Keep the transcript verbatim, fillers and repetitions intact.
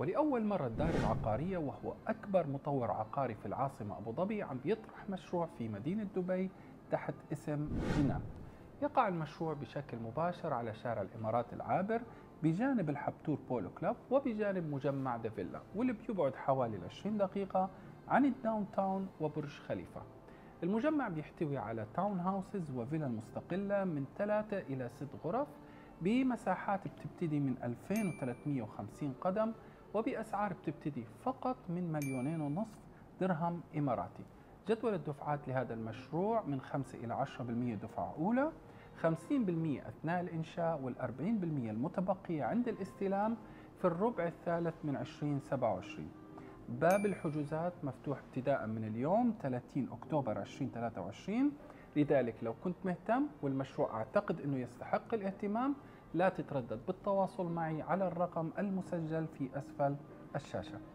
ولأول مرة الدار العقارية وهو أكبر مطور عقاري في العاصمة أبو ظبي عم بيطرح مشروع في مدينة دبي تحت اسم جنان. يقع المشروع بشكل مباشر على شارع الإمارات العابر بجانب الحبتور بولو كلاب وبجانب مجمع دافيلا، واللي بيبعد حوالي عشرين دقيقة عن الداون تاون وبرج خليفة. المجمع بيحتوي على تاون هاوسز وفيلا مستقلة من ثلاثة إلى ست غرف بمساحات بتبتدي من ألفين وثلاثمئة وخمسين قدم، وبأسعار بتبتدي فقط من مليونين ونصف درهم إماراتي. جدول الدفعات لهذا المشروع من خمسة إلى عشرة بالمئة دفعة أولى، خمسين بالمئة أثناء الإنشاء، والأربعين بالمئة المتبقية عند الاستلام في الربع الثالث من ألفين وسبعة وعشرين. باب الحجوزات مفتوح ابتداء من اليوم ثلاثين أكتوبر ألفين وثلاثة وعشرين، لذلك لو كنت مهتم والمشروع أعتقد أنه يستحق الاهتمام لا تتردد بالتواصل معي على الرقم المسجل في أسفل الشاشة.